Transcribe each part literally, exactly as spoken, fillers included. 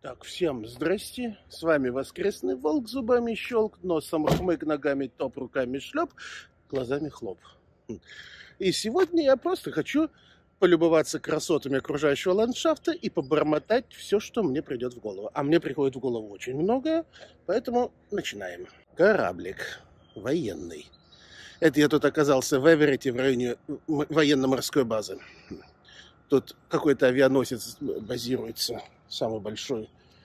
Так, всем здрасте, с вами Воскресный Волк, зубами щелк, носом хмык, ногами топ, руками шлеп, глазами хлоп. И сегодня я просто хочу полюбоваться красотами окружающего ландшафта и побормотать все, что мне придет в голову. А мне приходит в голову очень многое, поэтому начинаем. Кораблик военный. Это я тут оказался в Эверетте, в районе военно-морской базы. Тут какой-то авианосец базируется, самый большой.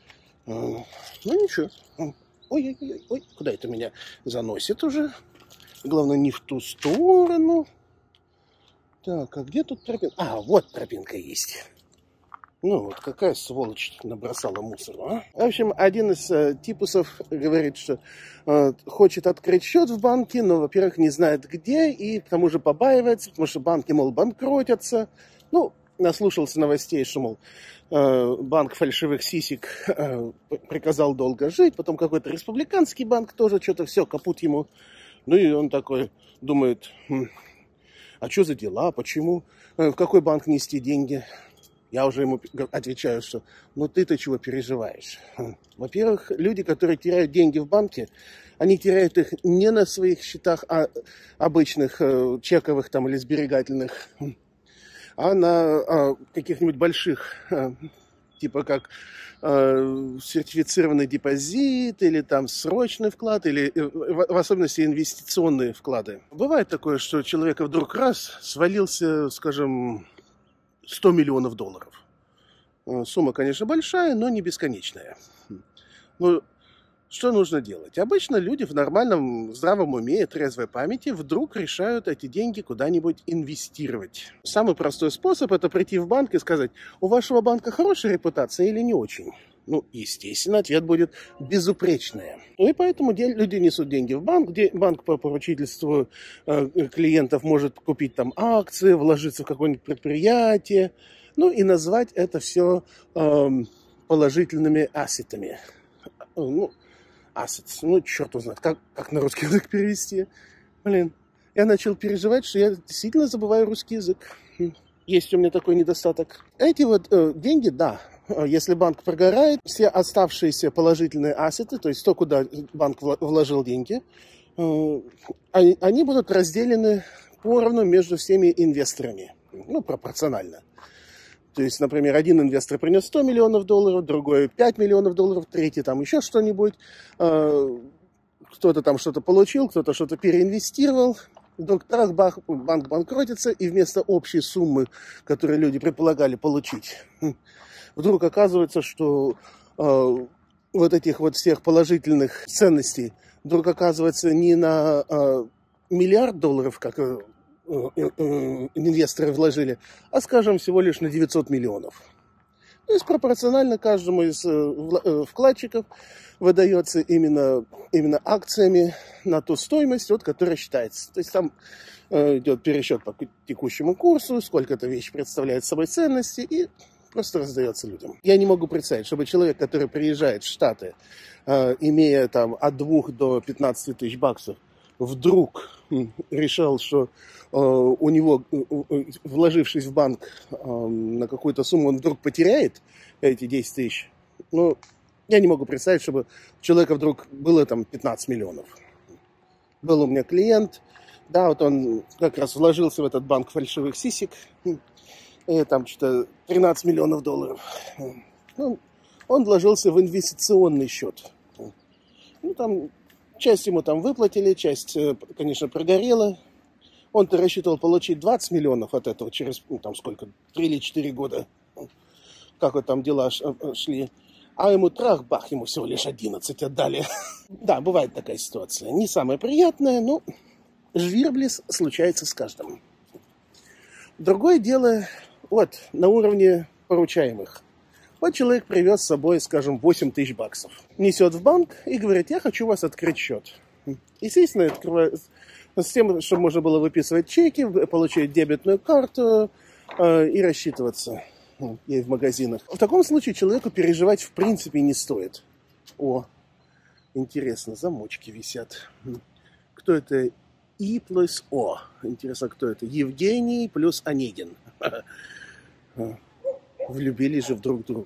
Ну ничего. Ой-ой-ой, ой, куда это меня заносит уже? Главное, не в ту сторону. Так, а где тут тропинка? А, вот тропинка есть. Ну вот, какая сволочь набросала мусора, а? В общем, один из э, типусов говорит, что э, хочет открыть счет в банке, но, во-первых, не знает где, и к тому же побаивается, потому что банки, мол, банкротятся. Ну, наслушался новостей, что, мол, э, банк фальшивых сисек э, приказал долго жить, потом какой-то республиканский банк тоже что-то все, капут ему. Ну и он такой думает, хм, а что за дела, почему, э, в какой банк нести деньги? Я уже ему отвечаю, что ну ты-то чего переживаешь? Во-первых, люди, которые теряют деньги в банке, они теряют их не на своих счетах, а обычных э, чековых там или сберегательных, а на а, каких-нибудь больших, а, типа как а, сертифицированный депозит, или там срочный вклад, или в, в особенности инвестиционные вклады. Бывает такое, что человек вдруг раз свалился, скажем, сто миллионов долларов. Сумма, конечно, большая, но не бесконечная. Ну, что нужно делать? Обычно люди в нормальном, здравом уме и трезвой памяти вдруг решают эти деньги куда-нибудь инвестировать. Самый простой способ – это прийти в банк и сказать, у вашего банка хорошая репутация или не очень? Ну, естественно, ответ будет безупречная. Ну и поэтому люди несут деньги в банк, где банк по поручительству э, клиентов может купить там акции, вложиться в какое-нибудь предприятие, ну и назвать это все э, положительными ассетами. Ну, assets, ну, черт узнает, как, как на русский язык перевести. Блин, я начал переживать, что я действительно забываю русский язык. Есть у меня такой недостаток. Эти вот э, деньги, да, если банк прогорает, все оставшиеся положительные ассеты, то есть то, куда банк вложил деньги, э, они, они будут разделены поровну между всеми инвесторами, ну, пропорционально. То есть, например, один инвестор принес сто миллионов долларов, другой пять миллионов долларов, третий там еще что-нибудь. Кто-то там что-то получил, кто-то что-то переинвестировал. Вдруг трах, бах, банк банкротится, и вместо общей суммы, которую люди предполагали получить, вдруг оказывается, что э, вот этих вот всех положительных ценностей вдруг оказывается не на э, миллиард долларов, как э, инвесторы вложили, а, скажем, всего лишь на девятьсот миллионов. То есть пропорционально каждому из вкладчиков выдается именно, именно акциями на ту стоимость, вот, которая считается. То есть там э, идет пересчет по текущему курсу, сколько эта вещь представляет собой ценности, и просто раздается людям. Я не могу представить, чтобы человек, который приезжает в Штаты, э, имея там от двух до пятнадцати тысяч баксов, вдруг решил, что э, у него, э, вложившись в банк э, на какую-то сумму, он вдруг потеряет эти десять тысяч. Ну, я не могу представить, чтобы у человека вдруг было там пятнадцать миллионов. Был у меня клиент, да, вот он как раз вложился в этот банк фальшивых сисек, и там что-то тринадцать миллионов долларов. Ну, он вложился в инвестиционный счет. Ну, там часть ему там выплатили, часть, конечно, прогорела. Он-то рассчитывал получить двадцать миллионов от этого через, ну, там сколько, три или четыре года. Как вот там дела шли. А ему трах-бах, ему всего лишь одиннадцать отдали. Да, бывает такая ситуация. Не самая приятная, но жвирблис случается с каждым. Другое дело, вот, на уровне поручаемых. Вот человек привез с собой, скажем, восемь тысяч баксов. Несет в банк и говорит, я хочу у вас открыть счет. Естественно, открывает с тем, чтобы можно было выписывать чеки, получить дебетную карту э, и рассчитываться ей в магазинах. В таком случае человеку переживать в принципе не стоит. О, интересно, замочки висят. Кто это? И плюс О. Интересно, кто это? Евгений плюс Онегин. Влюбились же в друг друга.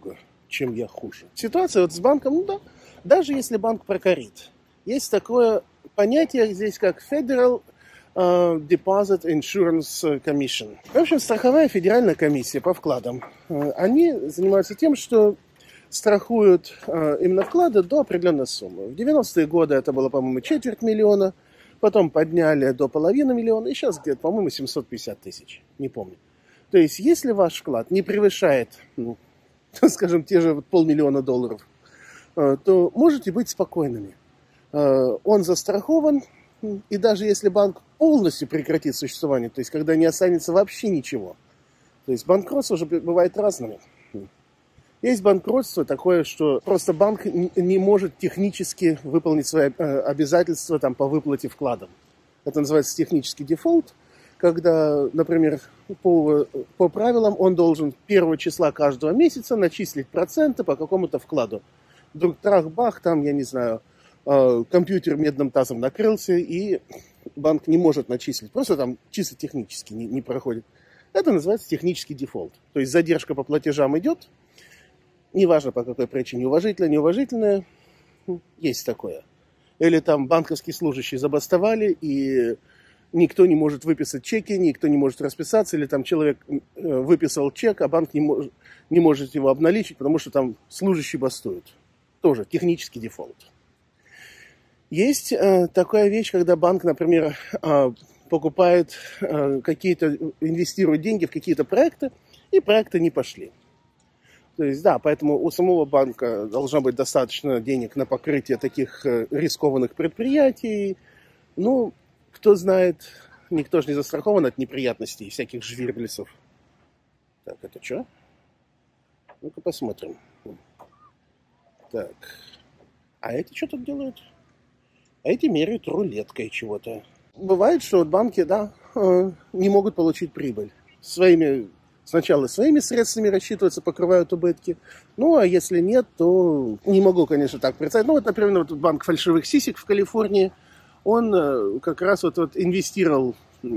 чем я хуже. Ситуация вот с банком, ну да, даже если банк прокорит. Есть такое понятие здесь, как Federal uh, Deposit Insurance Commission. В общем, страховая федеральная комиссия по вкладам. Uh, они занимаются тем, что страхуют uh, именно вклады до определенной суммы. В девяностые годы это было, по-моему, четверть миллиона, потом подняли до половины миллиона, и сейчас где-то, по-моему, семьсот пятьдесят тысяч, не помню. То есть, если ваш вклад не превышает, ну, скажем, те же полмиллиона долларов, то можете быть спокойными. Он застрахован, и даже если банк полностью прекратит существование, то есть, когда не останется вообще ничего, то есть, банкротство уже бывает разными. Есть банкротство такое, что просто банк не может технически выполнить свои обязательства там, по выплате вкладов. Это называется технический дефолт, когда, например, по, по правилам он должен первого числа каждого месяца начислить проценты по какому-то вкладу. Вдруг трах-бах, там, я не знаю, компьютер медным тазом накрылся, и банк не может начислить. Просто там чисто технически не, не проходит. Это называется технический дефолт. То есть задержка по платежам идет, неважно по какой причине, уважительная, неуважительная, есть такое. Или там банковские служащие забастовали, и никто не может выписать чеки, никто не может расписаться, или там человек выписал чек, а банк не, мож, не может его обналичить, потому что там служащие бастуют. Тоже технический дефолт. Есть э, такая вещь, когда банк, например, э, покупает э, какие-то, инвестирует деньги в какие-то проекты, и проекты не пошли. То есть, да, поэтому у самого банка должно быть достаточно денег на покрытие таких рискованных предприятий. Ну, кто знает, никто же не застрахован от неприятностей, всяких жвирблесов. Так, это что? Ну-ка посмотрим. Так, а эти что тут делают? А эти меряют рулеткой чего-то. Бывает, что вот банки, да, не могут получить прибыль своими... Сначала своими средствами рассчитываются, покрывают убытки. Ну, а если нет, то не могу, конечно, так представить. Ну, вот, например, вот банк фальшивых сисек в Калифорнии, он как раз вот, вот инвестировал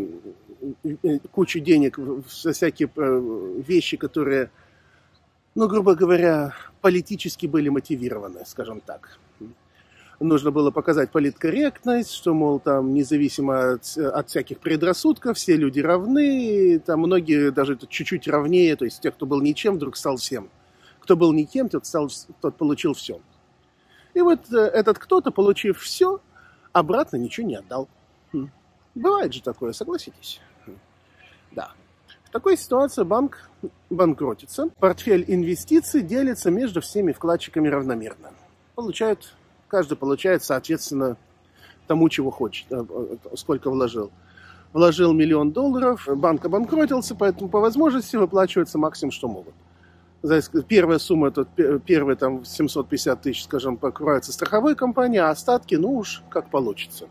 кучу денег в всякие вещи, которые, ну, грубо говоря, политически были мотивированы, скажем так. Нужно было показать политкорректность, что, мол, там, независимо от, от всяких предрассудков, все люди равны, там многие даже чуть-чуть равнее, то есть те, кто был ничем, вдруг стал всем. Кто был никем, тот, стал, тот получил все. И вот этот кто-то, получив все, обратно ничего не отдал. Бывает же такое, согласитесь? Да. В такой ситуации банк банкротится, портфель инвестиций делится между всеми вкладчиками равномерно. Получают... Каждый получает, соответственно, тому, чего хочет, сколько вложил. Вложил миллион долларов, банк обанкротился, поэтому по возможности выплачивается максимум, что могут. Первая сумма, это первые там, семьсот пятьдесят тысяч, скажем, покрывается страховой компанией, а остатки, ну уж как получится.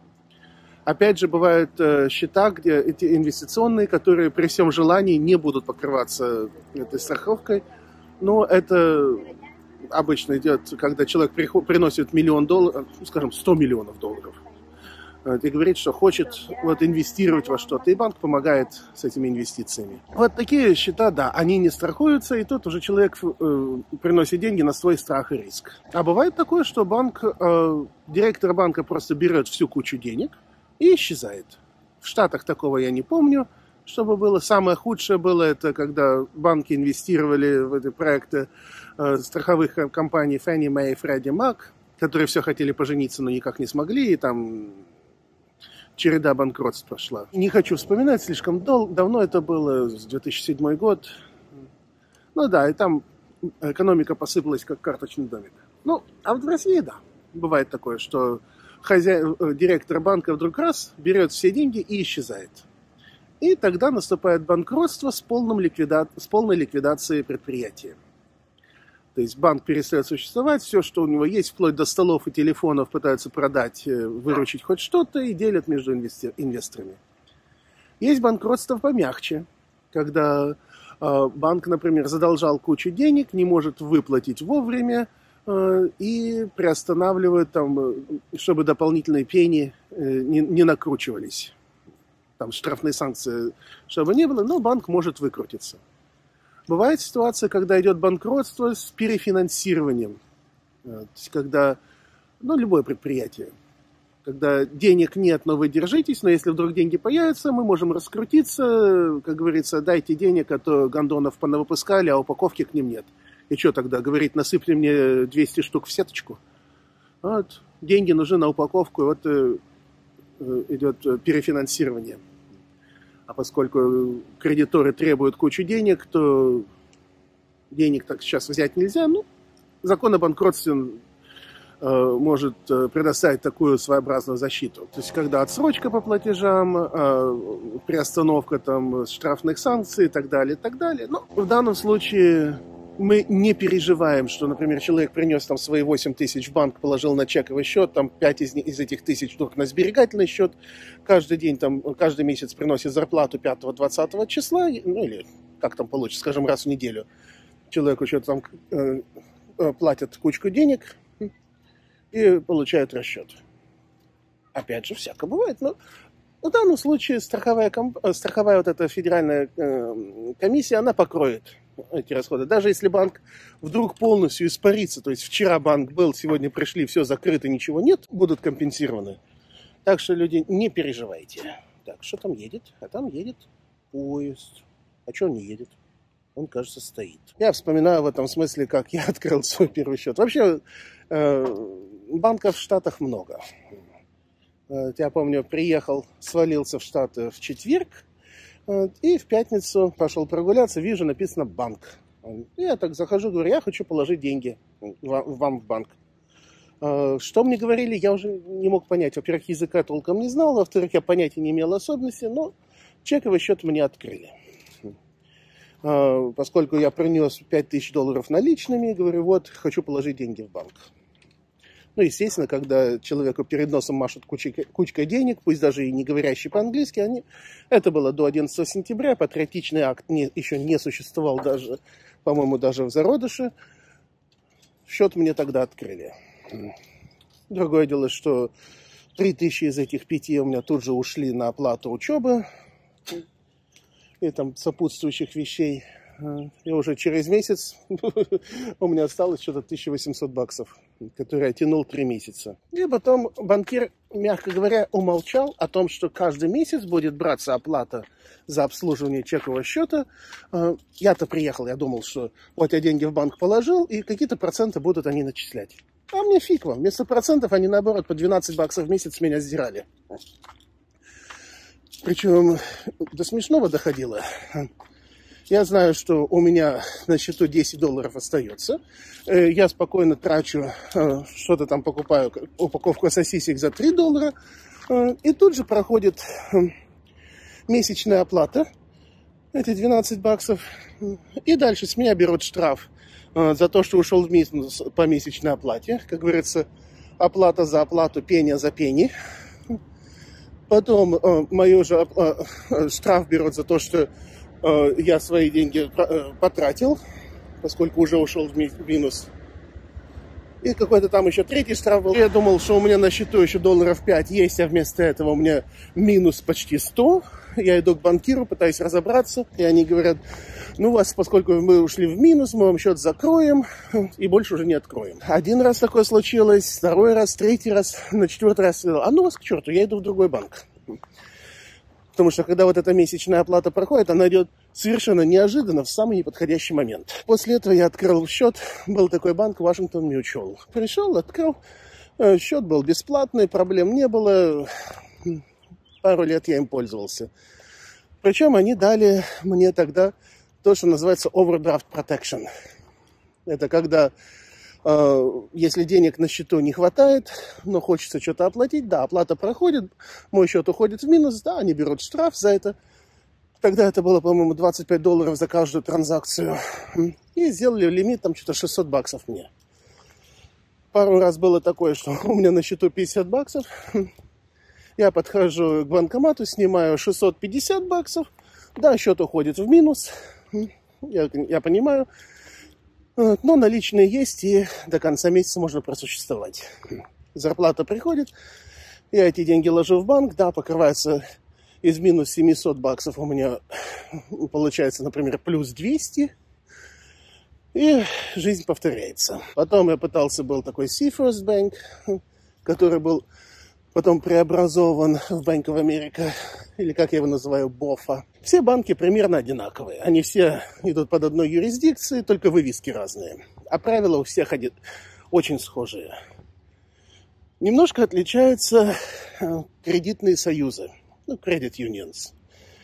Опять же, бывают счета, где эти инвестиционные, которые при всем желании не будут покрываться этой страховкой, но это... Обычно идет, когда человек приносит миллион долларов, скажем, сто миллионов долларов, и говорит, что хочет вот, инвестировать во что-то, и банк помогает с этими инвестициями. Вот такие счета, да, они не страхуются, и тут уже человек э, приносит деньги на свой страх и риск. А бывает такое, что банк, э, директор банка просто берет всю кучу денег и исчезает. В Штатах такого я не помню. Чтобы было самое худшее было, это когда банки инвестировали в эти проекты э, страховых компаний Fannie Mae и Freddie Mac, которые все хотели пожениться, но никак не смогли, и там череда банкротств пошла. Не хочу вспоминать, слишком дол- давно это было, две тысячи седьмой год. Ну да, и там экономика посыпалась, как карточный домик. Ну, а вот в России, да, бывает такое, что хозяин, директор банка вдруг раз берет все деньги и исчезает. И тогда наступает банкротство с, полным ликвида... с полной ликвидацией предприятия. То есть банк перестает существовать, все, что у него есть, вплоть до столов и телефонов, пытаются продать, выручить хоть что-то и делят между инвести... инвесторами. Есть банкротство помягче, когда э, банк, например, задолжал кучу денег, не может выплатить вовремя э, и приостанавливает, там, чтобы дополнительные пени э, не, не накручивались. Там штрафные санкции, чтобы не было, но банк может выкрутиться. Бывает ситуация, когда идет банкротство с перефинансированием. То есть, когда, ну, любое предприятие. Когда денег нет, но вы держитесь, но если вдруг деньги появятся, мы можем раскрутиться. Как говорится, дайте денег, а то гондонов понавыпускали, а упаковки к ним нет. И что тогда? Говорит, насыпьте мне двести штук в сеточку. Вот, деньги нужны на упаковку, и вот э, идет перефинансирование. А поскольку кредиторы требуют кучу денег, то денег так сейчас взять нельзя. Ну, закон о банкротстве может предоставить такую своеобразную защиту. То есть, когда отсрочка по платежам, приостановка там штрафных санкций и так далее, и так далее. Но в данном случае мы не переживаем, что, например, человек принес там свои восемь тысяч в банк, положил на чековый счет, там пять из, из этих тысяч вдруг на сберегательный счет, каждый день, там, каждый месяц приносит зарплату пятого-двадцатого числа, ну или как там получится, скажем, раз в неделю. Человеку что-то там э, платят кучку денег и получают расчет. Опять же, всяко бывает, но в данном случае страховая, комп... страховая вот эта федеральная э, комиссия, она покроет эти расходы. Даже если банк вдруг полностью испарится, то есть вчера банк был, сегодня пришли, все закрыто, ничего нет, будут компенсированы. Так что, люди, не переживайте. Так, что там едет? А там едет поезд. А что он не едет? Он, кажется, стоит. Я вспоминаю в этом смысле, как я открыл свой первый счет. Вообще, э, банков в Штатах много. Я помню, приехал, свалился в Штаты в четверг, и в пятницу пошел прогуляться, вижу, написано «банк». Я так захожу, говорю, я хочу положить деньги вам в банк. Что мне говорили, я уже не мог понять. Во-первых, языка толком не знал, во-вторых, я понятия не имел особенностей, но чековый счет мне открыли. Поскольку я принес пять тысяч долларов наличными, говорю, вот, хочу положить деньги в банк. Ну, естественно, когда человеку перед носом машут кучей, кучкой денег, пусть даже и не говорящий по-английски, они... это было до одиннадцатого сентября, патриотичный акт не, еще не существовал даже, по-моему, даже в зародыше. Счет мне тогда открыли. Другое дело, что три тысячи из этих пяти у меня тут же ушли на оплату учебы и там сопутствующих вещей. И уже через месяц у меня осталось что-то тысяча восемьсот баксов, которые я тянул три месяца. И потом банкир, мягко говоря, умолчал о том, что каждый месяц будет браться оплата за обслуживание чекового счета. Я-то приехал, я думал, что вот я деньги в банк положил, и какие-то проценты будут они начислять. А мне фиг вам. Вместо процентов они, наоборот, по двенадцать баксов в месяц меня сдирали. Причем до смешного доходило. Я знаю, что у меня на счету десять долларов остается. Я спокойно трачу, что-то там покупаю, упаковку сосисек за три доллара. И тут же проходит месячная оплата, эти двенадцать баксов. И дальше с меня берут штраф за то, что ушел в минус по месячной оплате. Как говорится, оплата за оплату, пеня за пени. Потом мою же штраф берут за то, что я свои деньги потратил, поскольку уже ушел в минус. И какой-то там еще третий штраф был. Я думал, что у меня на счету еще долларов пять есть, а вместо этого у меня минус почти сто. Я иду к банкиру, пытаюсь разобраться. И они говорят, ну вас, поскольку мы ушли в минус, мы вам счет закроем и больше уже не откроем. Один раз такое случилось, второй раз, третий раз, на четвертый раз сказал, а ну вас к черту, я иду в другой банк. Потому что, когда вот эта месячная оплата проходит, она идет совершенно неожиданно, в самый неподходящий момент. После этого я открыл счет. Был такой банк Washington Mutual. Пришел, открыл. Счет был бесплатный, проблем не было. Пару лет я им пользовался. Причем они дали мне тогда то, что называется overdraft protection. Это когда... Если денег на счету не хватает, но хочется что-то оплатить, да, оплата проходит, мой счет уходит в минус, да, они берут штраф за это. Тогда это было, по-моему, двадцать пять долларов за каждую транзакцию. И сделали лимит, там что-то шестьсот баксов мне. Пару раз было такое, что у меня на счету пятьдесят баксов. Я подхожу к банкомату, снимаю шестьсот пятьдесят баксов. Да, счет уходит в минус. Я, я понимаю. Но наличные есть, и до конца месяца можно просуществовать. Зарплата приходит, я эти деньги ложу в банк, да, покрывается из минус семьсот баксов у меня, получается, например, плюс двести, И жизнь повторяется. Потом я пытался, был такой Seafirst Bank, который был потом преобразован в Bank of America, или как я его называю, бофа. Все банки примерно одинаковые. Они все идут под одной юрисдикцией, только вывески разные. А правила у всех один, очень схожие. Немножко отличаются кредитные союзы, ну, credit unions.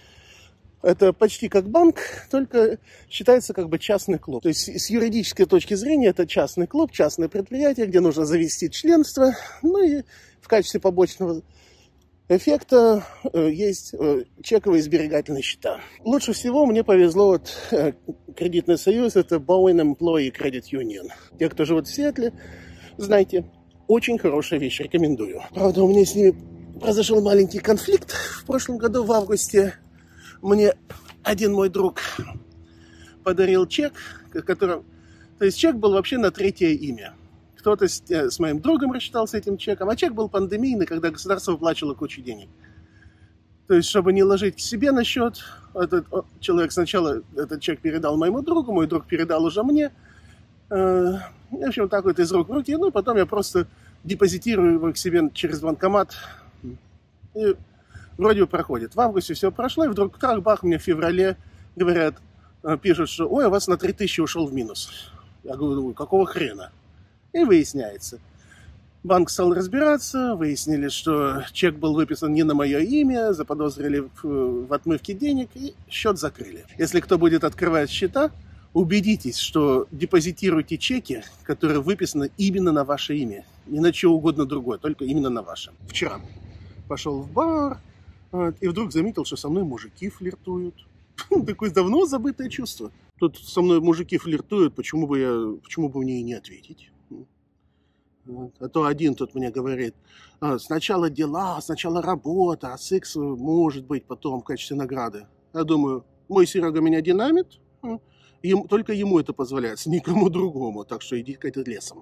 Это почти как банк, только считается как бы частный клуб. То есть с юридической точки зрения это частный клуб, частное предприятие, где нужно завести членство. Ну и в качестве побочного эффекта есть чековые сберегательные счета. Лучше всего мне повезло вот кредитный союз, это Bowen Employee Credit Union. Те, кто живет в Сиэтле, знаете, очень хорошая вещь, рекомендую. Правда, у меня с ними произошел маленький конфликт. В прошлом году в августе мне один мой друг подарил чек, которым... То есть чек был вообще на третье имя. Кто-то с, с моим другом рассчитался этим чеком, а чек был пандемийный, когда государство выплачивало кучу денег. То есть, чтобы не ложить к себе на счет, этот человек сначала этот чек передал моему другу, мой друг передал уже мне. В общем, так вот из рук в руки. Ну, потом я просто депозитирую его к себе через банкомат. И вроде бы проходит. В августе все прошло, и вдруг крах-бах, мне в феврале говорят, пишут, что ой, у вас на три тысячи ушел в минус. Я говорю, какого хрена? И выясняется. Банк стал разбираться, выяснили, что чек был выписан не на мое имя, заподозрили в, в отмывке денег, и счет закрыли. Если кто будет открывать счета, убедитесь, что депозитируйте чеки, которые выписаны именно на ваше имя. Не на что угодно другое, только именно на ваше. Вчера пошел в бар, и вдруг заметил, что со мной мужики флиртуют. Такое давно забытое чувство. Тут со мной мужики флиртуют, почему бы, я, почему бы мне и не ответить? А то один тут мне говорит, сначала дела, сначала работа, а секс может быть потом в качестве награды. Я думаю, мой Серега меня динамит, ему, только ему это позволяется, никому другому, так что иди к лесом.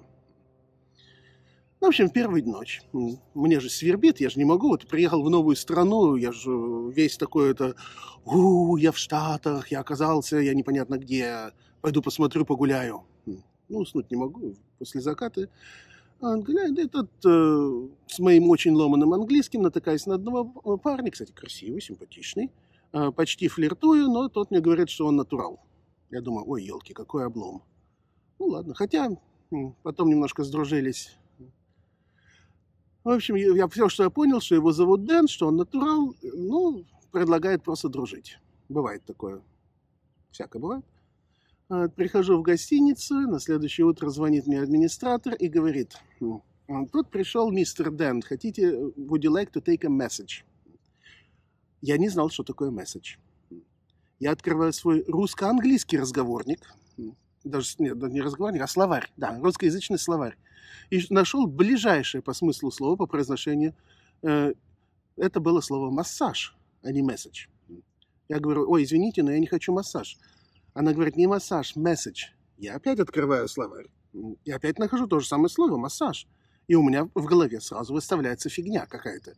В общем, первая ночь. Мне же свербит, я же не могу. Вот приехал в новую страну, я же весь такой это... У, я в Штатах, я оказался, я непонятно где. Пойду посмотрю, погуляю. Ну, уснуть не могу. После заката гуляю. Этот э, с моим очень ломаным английским натыкаюсь на одного парня, кстати, красивый, симпатичный. Э, почти флиртую, но тот мне говорит, что он натурал. Я думаю, ой, елки, какой облом. Ну, ладно. Хотя потом немножко сдружились. В общем, я, все, что я понял, что его зовут Дэн, что он натурал, ну, предлагает просто дружить. Бывает такое. Всякое бывает. Прихожу в гостиницу, на следующее утро звонит мне администратор и говорит, тут пришел мистер Дэн, хотите, would you like to take a message? Я не знал, что такое message. Я открываю свой русско-английский разговорник, даже нет, не разговорник, а словарь, да, русскоязычный словарь. И нашел ближайшее по смыслу слова, по произношению. Это было слово «массаж», а не «месседж». Я говорю, ой, извините, но я не хочу массаж. Она говорит, не массаж, «месседж». Я опять открываю словарь. И опять нахожу то же самое слово «массаж». И у меня в голове сразу выставляется фигня какая-то.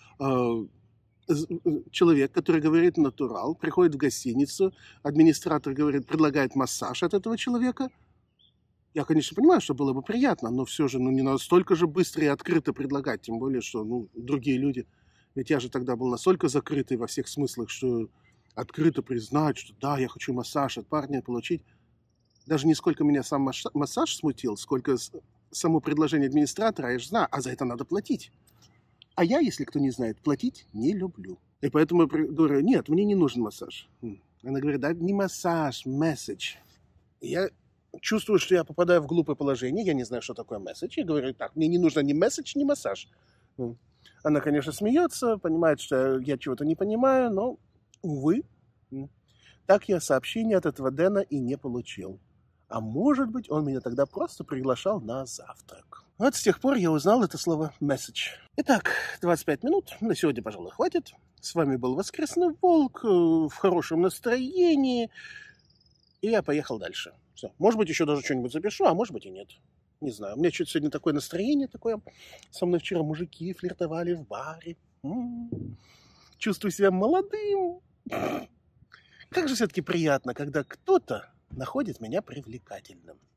Человек, который говорит «натурал», приходит в гостиницу, администратор говорит, предлагает массаж от этого человека. Я, конечно, понимаю, что было бы приятно, но все же ну, не настолько же быстро и открыто предлагать, тем более, что ну, другие люди... Ведь я же тогда был настолько закрытый во всех смыслах, что открыто признать, что да, я хочу массаж от парня получить. Даже не сколько меня сам массаж смутил, сколько само предложение администратора, я же знаю, а за это надо платить. А я, если кто не знает, платить не люблю. И поэтому я говорю, нет, мне не нужен массаж. Она говорит, да, не массаж, месседж. Я... чувствую, что я попадаю в глупое положение, я не знаю, что такое месседж. Я говорю, так, мне не нужно ни месседж, ни массаж. Она, конечно, смеется, понимает, что я чего-то не понимаю, но, увы, так я сообщение от этого Дэна и не получил. А может быть, он меня тогда просто приглашал на завтрак. Вот с тех пор я узнал это слово «месседж». Итак, двадцать пять минут. На сегодня, пожалуй, хватит. С вами был Воскресный Волк в хорошем настроении. И я поехал дальше. Все. Может быть, еще даже что-нибудь запишу, а может быть и нет. Не знаю. У меня что-то сегодня такое настроение такое. Со мной вчера мужики флиртовали в баре. М-м-м. Чувствую себя молодым. Как же все-таки приятно, когда кто-то находит меня привлекательным.